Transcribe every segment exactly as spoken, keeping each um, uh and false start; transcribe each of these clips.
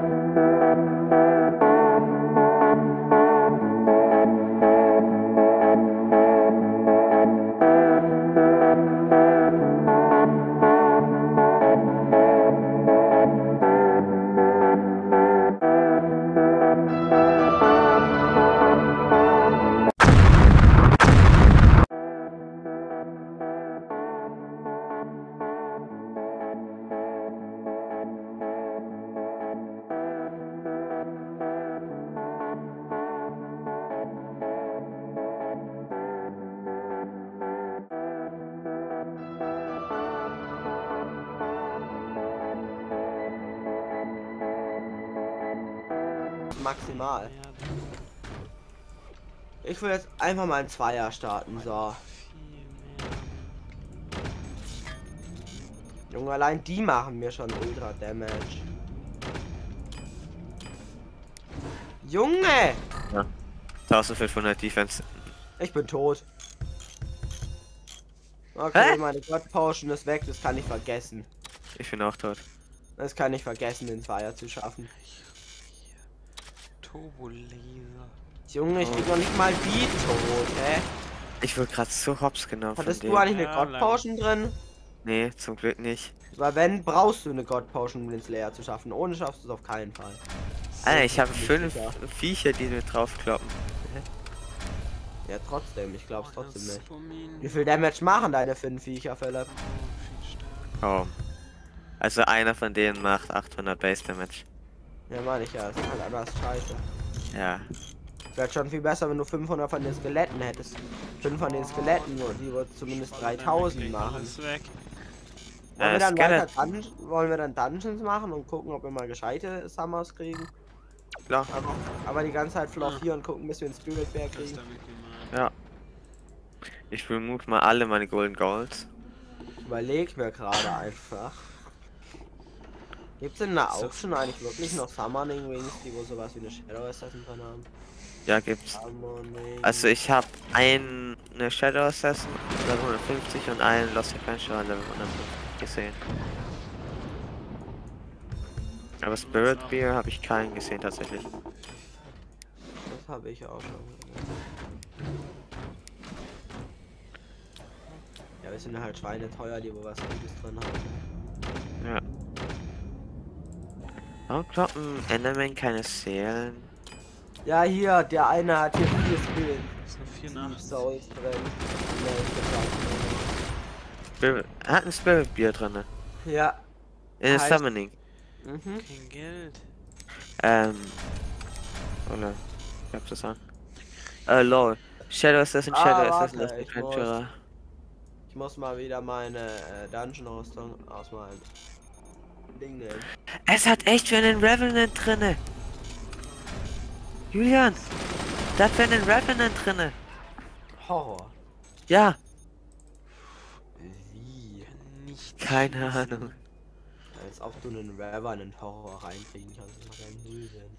Maximal. Ich will jetzt einfach mal ein Zweier starten, so. Junge, allein die machen mir schon Ultra Damage. Junge! Ja. eintausendfünfhundert Defense. Ich bin tot. Okay, Hä? meine God Potion ist weg, das kann ich vergessen. Ich bin auch tot. Das kann ich vergessen, den Zweier zu schaffen. Turbo-Laser. Junge, ich bin noch nicht mal die tot, hä? Ich wurde gerade so hops genommen. Hattest von du dem. eigentlich eine Ja, God Potion drin? Nee, zum Glück nicht. Weil wenn, brauchst du eine God Potion, um den Slayer zu schaffen. Ohne schaffst du es auf keinen Fall. Alter, ich habe bin ich fünf sicher. Viecher, die mir draufkloppen. Ja, trotzdem, ich glaub's Oh, trotzdem das nicht. Domin- Wie viel Damage machen deine fünf Viecher, Philipp? Oh, viel stärker. Kaum. Also einer von denen macht achthundert Base Damage. Ja, meine ich ja, das ist halt anders scheiße. Ja. Wäre schon viel besser, wenn du fünfhundert von den Skeletten hättest. fünf von den Skeletten, und die würden zumindest dreitausend machen. Alles weg. Wollen wir, Äh, dann Skelett. weiter Dun wollen wir dann Dungeons machen und gucken, ob wir mal gescheite Summers kriegen? Klar. Aber, aber die ganze Zeit Floor vier und gucken, bis wir einen Spirit Bear Das ist kriegen. damit gemeint. Ja. Ich remove mal alle meine Golden Golds. Überleg mir gerade einfach. Gibt's denn da auch schon eigentlich wirklich noch Summoning Wings, die wo sowas wie eine Shadow Assassin drin haben? Ja, gibt's. Summoning. Also ich habe eine Shadow Assassin Level hundertfünfzig und einen Lost Adventure Level hundertfünfzig gesehen. Aber Spirit Beer habe ich keinen gesehen tatsächlich. Das habe ich auch schon. Ja, wir sind halt Schweine teuer, die wo was Gutes drin haben. Ja. Warum kloppen Enderman keine Seelen? Ja, hier, der eine hat hier vier Spirit. Das ist nur Deep vierundachtzig. Souls drin. Nee, ich Spirit, er hat ein Spirit Beer drin. bin ja. In der Heißt- Summoning. Mhm. Kein Geld. Ähm. Oder. Ich hab das an. Äh, lol. Shadow Assassin, Ah, Shadow warte, Assassin, Lost ich Adventurer. Ich muss mal wieder meine äh, Dungeon-Rüstung aus meinem Ding nehmen. Es hat echt für einen Revenant drinne. Julian, da hat für einen Revenant drinne. Horror. Ja, Wie? Nicht. keine Ahnung. Als ob du einen Revenant Horror reinkriegen kannst. Das macht ja null Sinn.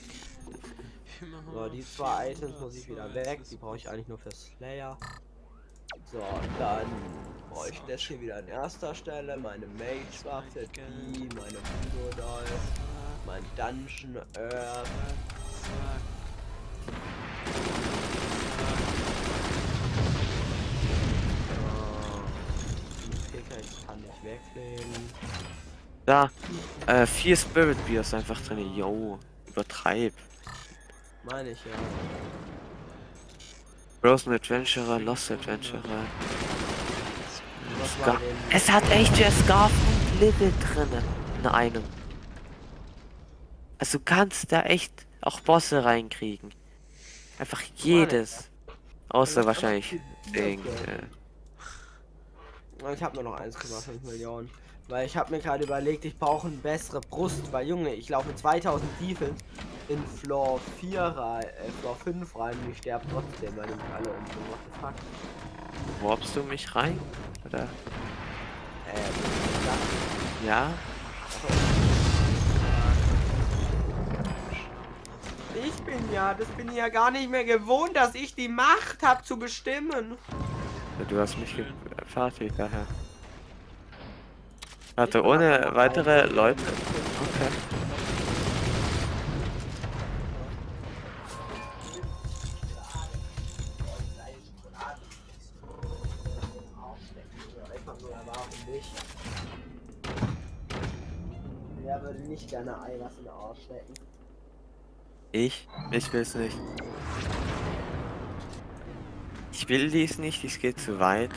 So, die zwei Items muss ich wieder weg. Die brauche ich eigentlich nur für Slayer. So, dann brauche ich das hier wieder an erster Stelle. Meine Mage-Waffe, die, meine Voodoo Doll, mein Dungeon Earth. Die Pickaxe kann ich weglegen. Da, äh, vier Spirit Beers einfach drin. Yo, übertreib. Meine ich ja. Frozen Adventurer, Lost Adventurer. Was Scar war denn? es hat echt für Scarf und Level drinne. In einem. Also du kannst da echt auch Bosse reinkriegen. Einfach jedes. Außer wahrscheinlich Ding. Äh, Ich habe nur noch eins Komma fünf Millionen. Weil ich habe mir gerade überlegt, ich brauche eine bessere Brust. Weil Junge, ich laufe zweitausend Defense in Floor vier rein, äh, Floor fünf rein und ich sterbe trotzdem, weil die mich alle umbringen. What the fuck? warpst du mich rein? Oder? Ähm, Ja? ich bin ja, das bin ich ja gar nicht mehr gewohnt, dass ich die Macht habe zu bestimmen. Ja, du hast mich fertig daher. Warte, ohne weitere Leute. Okay. würde nicht gerne Eiweiß in den Arsch stecken. Ich? Ich will's nicht. Ich will dies nicht, dies geht zu weit.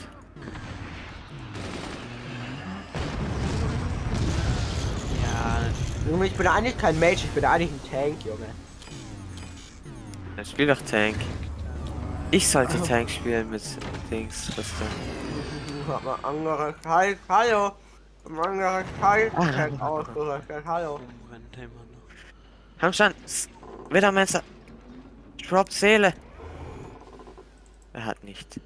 Ja, Junge, ich bin eigentlich kein Mage, ich bin eigentlich ein Tank, Junge. Dann spiel doch Tank. Ich sollte Tank spielen mit Dings, Rüstung. Hab mal andere Kalt, hallo. Hab mal andere Kalt, Tank ausgerüstet, hallo. umbrennt immer noch. Komm schon, S- Widdermesser. Drop Seele. Er hat nicht.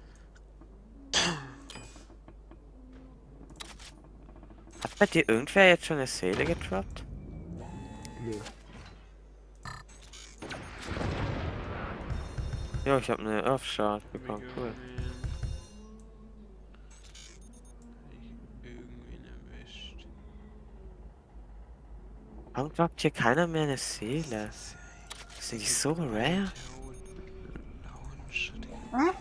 Hat bei dir irgendwer jetzt schon eine Seele gedroppt? Nö. Jo, ich habe eine Earthshard bekommen, cool. Ich irgendwen erwischt. Warum droppt hier keiner mehr eine Seele? Sind die so rare? Hm?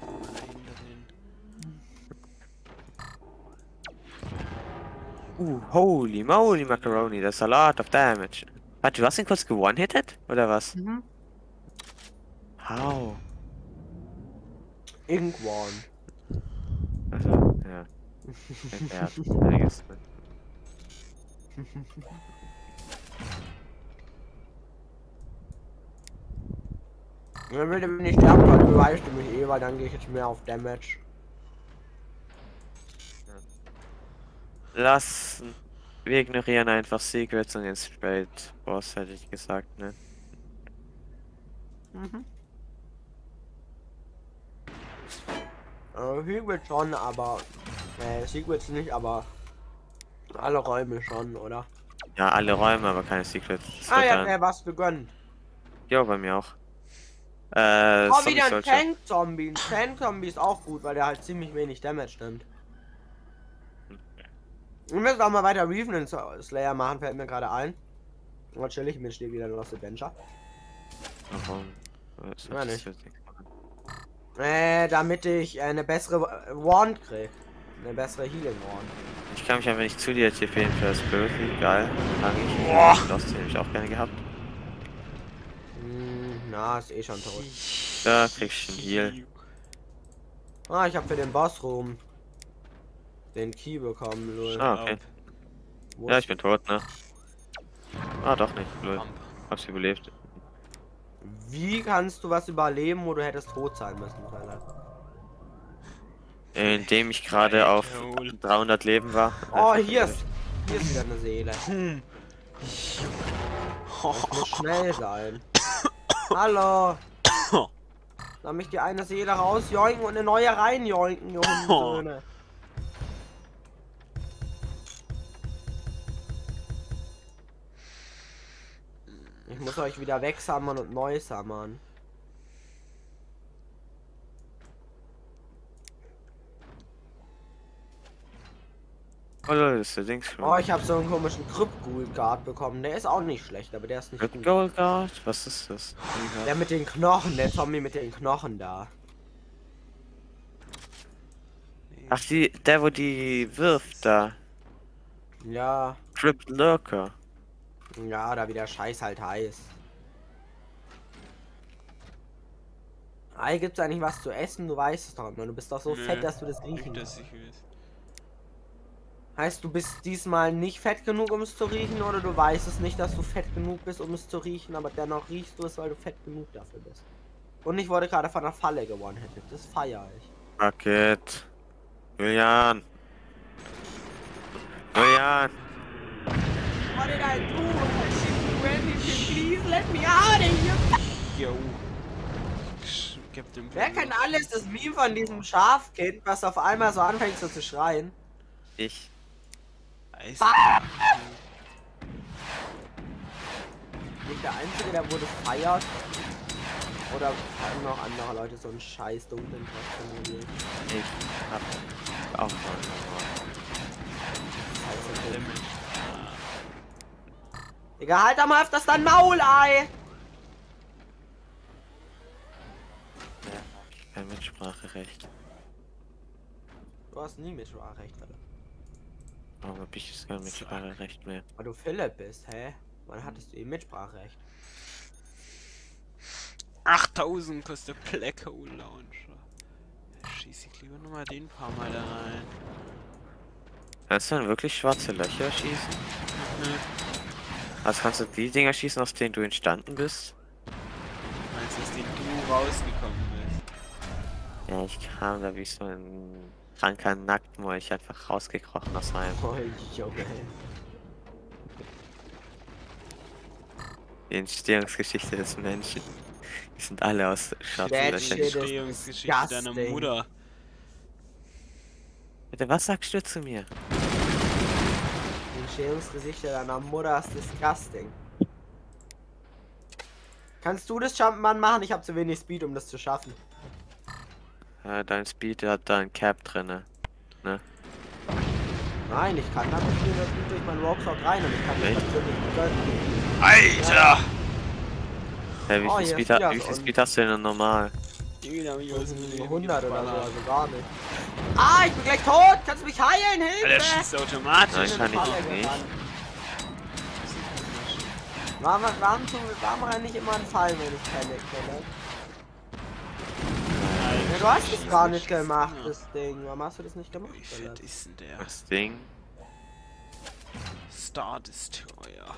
Uh, holy moly macaroni, that's a lot of damage. Warte, du hast ihn kurz gewonnen-hitted? Oder was? Mhm. How? Irgendwann. Also, ja. Er hat einiges. Wenn wir nicht sterben, dann beweist du mich eh, weil dann gehe ich jetzt mehr auf Damage. Lass. Wir ignorieren einfach Secrets und den Straight Boss, hätte ich gesagt, ne? Mhm. Äh, Secrets schon, aber. Äh, Secrets nicht, aber. Alle Räume schon, oder? Ja, alle Räume, aber keine Secrets. Das Ah wird ja, dann- der was gegönnt. Jo, bei mir auch. Äh, Oh, Zombie wieder ein Soldier. Tank-Zombie. Ein Tank-Zombie ist auch gut, weil der halt ziemlich wenig Damage nimmt. Wir müssen auch mal weiter Revenant Slayer machen, fällt mir gerade ein. Und chill ich mir steht wieder Lost Adventure. Warum? Was Ja, ist nicht. das jetzt machen? Äh, damit ich äh, eine bessere Wand krieg. Eine bessere Healing Wand. Ich kann mich einfach nicht zu dir TPen für das Ability. Geil. Kann ich. Boah. Das hätte ich auch gerne gehabt. Hm, na, ist eh schon tot. Da kriegst du einen Heal. Ah, ich habe für den Boss-Room den Key bekommen, lol. Ah, okay. Wo Ja, ist- ich bin tot, ne? Ah, doch nicht. Lol. Pump. Hab's überlebt. Wie kannst du was überleben, wo du hättest tot sein müssen, Tyler? Indem ich gerade auf Jawohl. dreihundert Leben war. Oh, Einfach hier überlebt. ist, hier ist wieder eine Seele. Hm. Ich muss schnell sein. Hallo. Lass mich die eine Seele rausjoinken und eine neue reinjoinken, ihr Hundesöhne. Ich muss euch wieder wegsammern und neu sammern. Oh, das ist der Dings. Oh, ich habe so einen komischen Crypt Guard bekommen. Der ist auch nicht schlecht, aber der ist nicht gut. Gold Guard? Was ist das? Der mit den Knochen, der Zombie mit den Knochen da. Ach, die, der, wo die wirft da. Ja, Crypt Lurker. ja, da wie der Scheiß halt heißt. Ei, gibt's eigentlich was zu essen? Du weißt es doch immer. Du bist doch so Nö, fett, dass du das Nicht, riechen dass kannst. ich weiß. Heißt, du bist diesmal nicht fett genug, um es zu riechen, oder du weißt es nicht, dass du fett genug bist, um es zu riechen, aber dennoch riechst du es, weil du fett genug dafür bist. Und ich wurde gerade von der Falle gewonnen hätte. Das feiere ich. Bucket. Julian. Julian. What did I do? Please let me out of here. Yo. Ich geb dem Wer kennt alles das Meme von diesem Schafkind, was auf einmal so anfängt so zu schreien? Ich. Eis. Nicht der Einzige, der wurde feiert. Oder haben noch andere Leute so einen scheiß dunklen Tag gelegt? Ich hab auch mal. Digga, halt doch mal öfters dein Maul, Ei! Ja, kein Mitspracherecht. Du hast nie Mitspracherecht, Alter. Warum hab ich jetzt gar Mitspracherecht mehr? Weil du Philipp bist, hä? Wann hattest du eben Mitspracherecht? achttausend kostet der Black Hole Launcher. Schieß ich lieber nochmal den paar Mal da rein. Kannst du dann wirklich schwarze Löcher schießen? Nö. Also kannst du die Dinger schießen, aus denen du entstanden bist? Meinst du, aus denen du rausgekommen bist? Ja, ich kam da wie so ein kranker Nacktmolch einfach rausgekrochen aus einem. Oh, Junge. Die Entstehungsgeschichte des Menschen. Die sind alle aus schwarzen That Löchern. shit is Entstehungsgeschichte deiner disgusting. Mutter. Bitte, was sagst du zu mir? Die Entstehungsgesichter deiner Mutter ist disgusting. Kannst du das Jumpman machen? Ich habe zu wenig Speed, um das zu schaffen. Ja, dein Speed hat da ein Cap drinne. Ne? Nein, ich kann damit hier das Speed durch meinen Rockshot rein und ich kann mich Echt? natürlich gönnen. Alter! Hey, wie Oh, viel, hier Speed, ist ha wieder wie so viel ein- Speed hast du denn normal? Den hab ich aus dem Leben hundert oder so, geballert. also gar nicht. Ah, ich bin gleich tot! Kannst du mich heilen? Alter, Hilfe! schießt automatisch. Nein, Ich bin kann in ich eine Falle nicht. gerannt. Warum, warum, tun wir- warum renne ich immer in Fallen, wenn ich keine kenne? Ja, du hast es gar nicht gemacht, Ja. das Ding. Warum hast du das nicht gemacht? Wie fett ist denn der? Das Ding. Star Destroyer.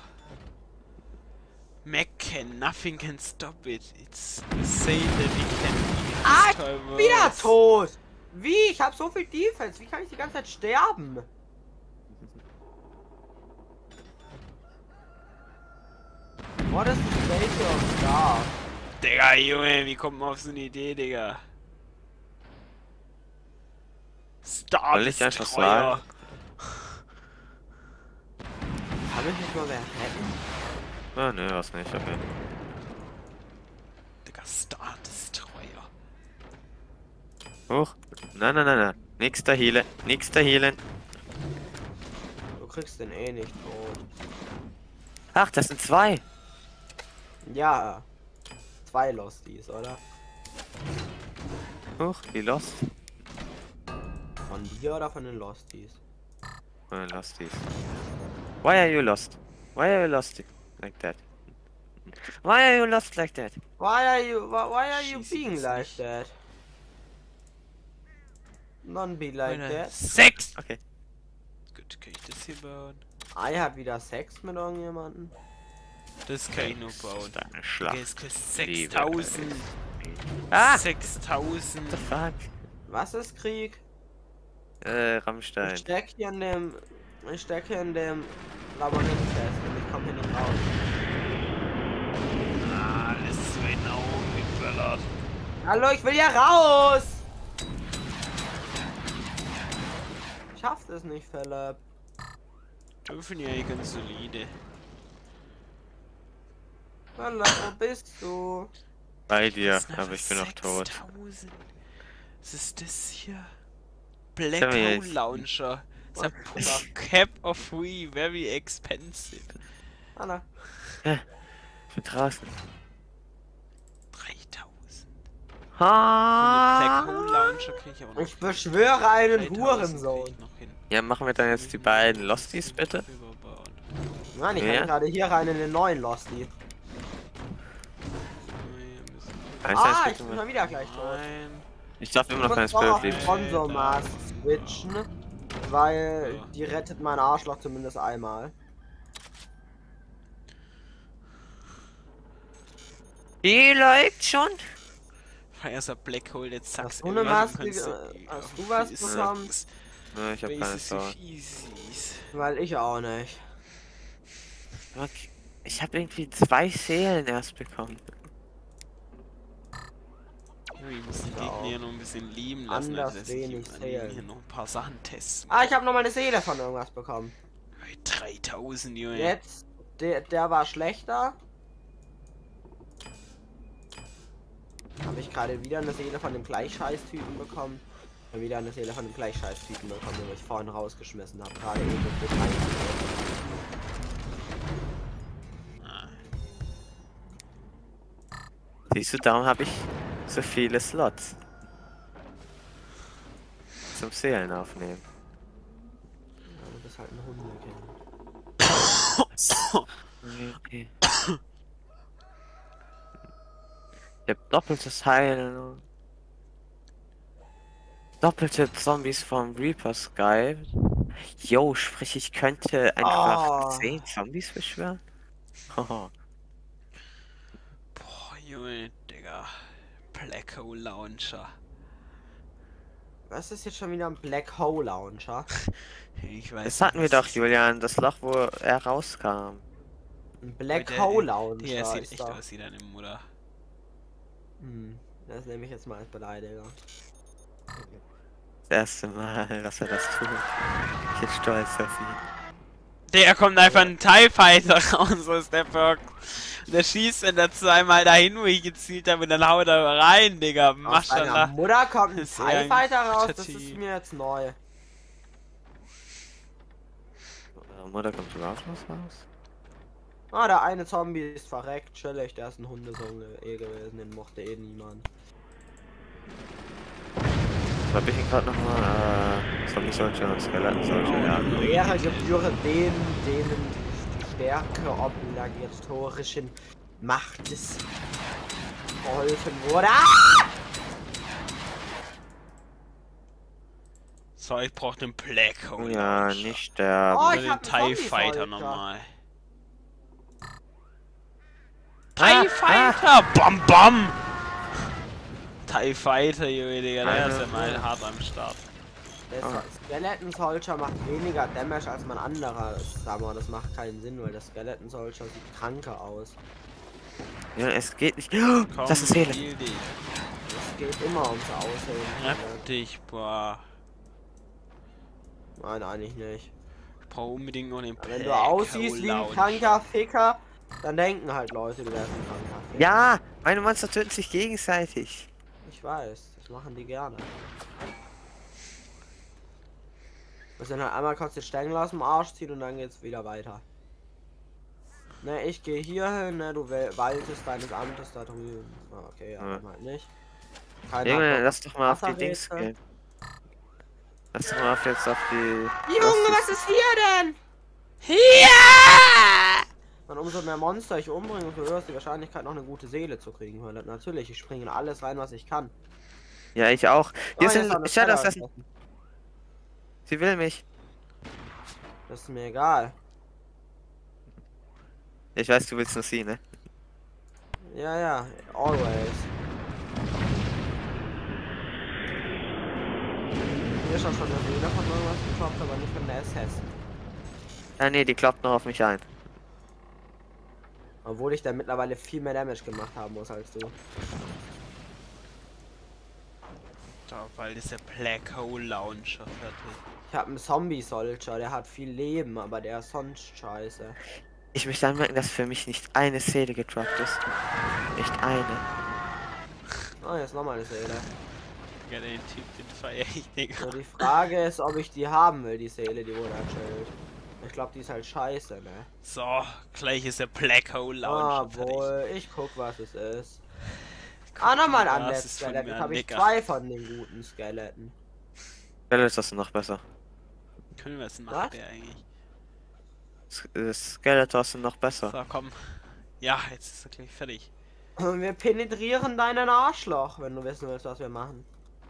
Mac can, nothing can stop it. It's say that we can Ah, destroy ich bin wieder worlds. tot! Wie? Ich habe so viel Defense. Wie kann ich die ganze Zeit sterben? What is the state of Star? Digga, Junge, wie kommt man auf so eine Idee, Digga? Star Soll ich einfach Destroyer. sagen? Kann mich nicht mal wer retten? Ah, ne, was nicht, okay. Digga, Star Destroyer. Hoch. Nein, nein, nein, nein. Nix da healen. Nix da healen. Du kriegst den eh nicht tot. Ach, das sind zwei. Ja. Zwei Losties, oder? Hoch, die Lost. Von dir oder von den Losties? Oh, Losties. Why are you lost? Why are you lost like that? Why are you lost like that? Why are you why, why are you Schieß being jetzt like nicht. that? Don't be like Alter, that. Sex! Okay. Gut, kann ich das hier bauen? Ei hat wieder Sex mit irgendjemandem. Das kann ich nur bauen. Deine Digga, Schlacht. es kostet Liebe. sechstausend. Ah! sechstausend. What the fuck? Was ist Krieg? Äh, Ich Rammstein. steck hier in dem. Ich steck hier in dem Labyrinth fest und ich komme hier nicht raus. Ah, alles zu den Augen geböllert. Hallo, ich will hier raus! Ich schaff das nicht, Philipp. Dürfen ja eh ganz solide. Philipp, wo bist du? Bei dir, Das sind aber ich bin noch einfach tot. sechstausend. Was ist das hier? Black Können wir Hole jetzt- Launcher. It's a Was? cap of three, very expensive. Hallo. Ich bin draußen. dreitausend. Black Ha! Hole Launcher krieg ich aber noch. Ich beschwöre einen dreitausend Hurensohn. krieg ich noch hin. Ja, machen wir dann jetzt die beiden Losties bitte? Überbauen. Nein, ich Ja. kann gerade hier rein in den neuen Losty. Nee, müssen- Eins, Ah, eins, ich bitte bin mal. schon wieder gleich tot. Nein. Ich darf immer Ich noch kein muss doch auf Spirit die lieben. Sponsor-Mask switchen, weil Ja. die rettet mein Arschloch zumindest einmal. Die läuft schon. Erster Black Hole, jetzt zack's. Hast du eine irgendwas, Maske, kannst du- äh, hast du was Ist- bekommen? Ja, ich hab keine Bases Sau. of Easies. Weil ich auch nicht. Okay. Ich habe irgendwie zwei Seelen erst bekommen. Ja, wir müssen die Ja. Gegner hier noch ein bisschen lieben lassen. Anders also dass ich wenig hier- Seelen. hier noch ein paar Sachen testen. Ah, ich habe noch mal eine Seele von irgendwas bekommen. Hey, dreitausend, Junge. Jetzt, der, der war schlechter. Habe ich gerade wieder eine Seele von dem Gleichscheiß-Typen bekommen. Und wieder eine Seele von dem Gleichscheiß-Typen bekommen, den ich vorhin rausgeschmissen habe. Gerade eben mit dem Einzel- Ah, Siehst du, darum habe ich so viele Slots. Zum Seelen aufnehmen. Ja, du bist halt ein Hundekind. Okay. Ich hab doppeltes Heil. Doppelte Zombies vom Reaper Sky. Yo, sprich, ich könnte einfach Oh. zehn Zombies beschwören. Haha. Boah, Junge, Digga. Black Hole Launcher. Was ist jetzt schon wieder ein Black Hole Launcher? Ich weiß Das hatten wir nicht, doch, was Julian, das Loch, wo er rauskam. Ein Black der- Hole das- Launcher Ja, sieht ist echt doch. aus wie deine Mutter. Hm, das nehme ich jetzt mal als Beleidiger. Das erste Mal, dass er das tut. Ich bin stolz auf ihn. Der kommt einfach ein TIE Fighter raus aus der Box. Der schießt dann da zweimal dahin, wo ich gezielt habe, und dann haut er rein, Digga. Aus deiner Maschallah. Mutter kommt ein Das ist eher TIE ein Fighter raus, das Tati. ist mir jetzt neu. Eure Mutter kommt überhaupt was raus? Ah, der eine Zombie ist verreckt, chillig, der ist ein Hundesohn eh gewesen, den mochte eh niemand. Was hab ich ihn gerade nochmal? Äh, Zombie Soldier und Skeleton Soldier, ja. Ehre gebühre denen, denen die Stärke obligatorischen Machtes geholfen wurde. Ah! So, ich brauch den Black Hole Ja, Launcher. nicht sterben. Oh, Oder ich den hab einen TIE Fighter Zombie-Soldier. nochmal. Ah, TIE Fighter! Bam bam! TIE Fighter, Junge, Digga, der Eine- ist ja mal hart am Start. Der Ah. Skeleton Soldier macht weniger Damage als mein anderer Summer. Das macht keinen Sinn, weil der Skeleton Soldier sieht kranker aus. Ja, es geht nicht. Oh, Komm, das ist Seele. heal dich. Es geht immer ums Aussehen. Rapp dich, boah. Nein, eigentlich nicht. Ich brauch unbedingt noch den Black Wenn du aussiehst Hole wie ein Launcher. kranker Ficker, dann denken halt Leute, du wärst ein kranker Ficker. Ja, meine Monster töten sich gegenseitig. Ich weiß, das machen die gerne. Wir sind halt einmal kurz den Stängel aus dem Arsch ziehen und dann geht's wieder weiter. Ne, ich gehe hier hin, ne, du wel- waltest deines Amtes da drüben. Ah, okay, ja, Ja. dann halt nicht. Keiner Junge, hat lass doch mal auf die Wasserrätsel. Dings gehen. Lass doch mal auf jetzt auf die... Junge, was ist hier denn? Ja! Und umso mehr Monster ich umbringe, umso höher ist die Wahrscheinlichkeit, noch eine gute Seele zu kriegen. Weil natürlich, ich springe in alles rein, was ich kann. Ja, ich auch. Hier Ah, sind jetzt haben wir Shadows. Shadows. Das, sie will mich. Das ist mir egal. Ich weiß, du willst nur sie, ne? Ja, ja, always. Hier ist auch schon eine Seele von irgendwas geklopft, aber nicht von der S S. Ah, nee, die kloppt noch auf mich ein. Obwohl ich da mittlerweile viel mehr Damage gemacht haben muss als du. Da, bald ist der Black Hole Launcher fertig. Ich habe einen Zombie-Soldier, der hat viel Leben, aber der ist sonst scheiße. Ich möchte anmerken, dass für mich nicht eine Seele gedroppt ist. Nicht eine. Oh, jetzt nochmal eine Seele. Ja, den Typ, den feier ich, Digga. So, die Frage ist, ob ich die haben will, die Seele, die wurde erzählt. Ich glaube, die ist halt scheiße, ne? So, gleich ist der Black Hole Ah, Launcher fertig. wohl, ich guck, was es ist. Guck Ah, nochmal ein mal, anderes das ist von Skelett. mir Jetzt ein habe ich Nicker. zwei von den guten Skeletten. Skeletons ist noch besser. Können wir was Was? machen, der eigentlich? S- äh, Skeletons sind noch besser. So, komm. Ja, jetzt ist er gleich fertig. Und wir penetrieren deinen Arschloch, wenn du wissen willst, was wir machen.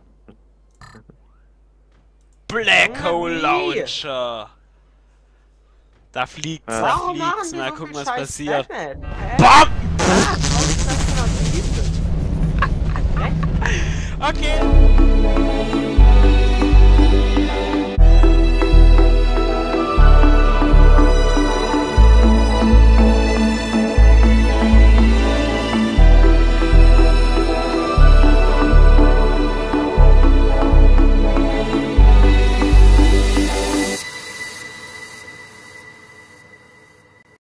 Black Junge, Hole wie? Launcher! Da fliegt's, Ja. da Warum machen fliegt's. die Mal so gucken, viel was scheiß passiert. Damage? Hä? BAM! Warum ist das denn noch so? Okay.